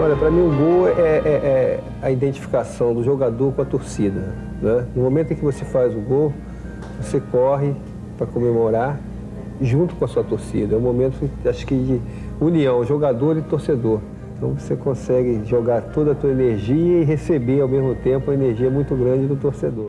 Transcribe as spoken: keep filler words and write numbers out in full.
Olha, para mim o gol é, é, é a identificação do jogador com a torcida, né? No momento em que você faz o gol, você corre para comemorar junto com a sua torcida. É um momento, acho que, de união, jogador e torcedor. Então você consegue jogar toda a tua energia e receber ao mesmo tempo a energia muito grande do torcedor.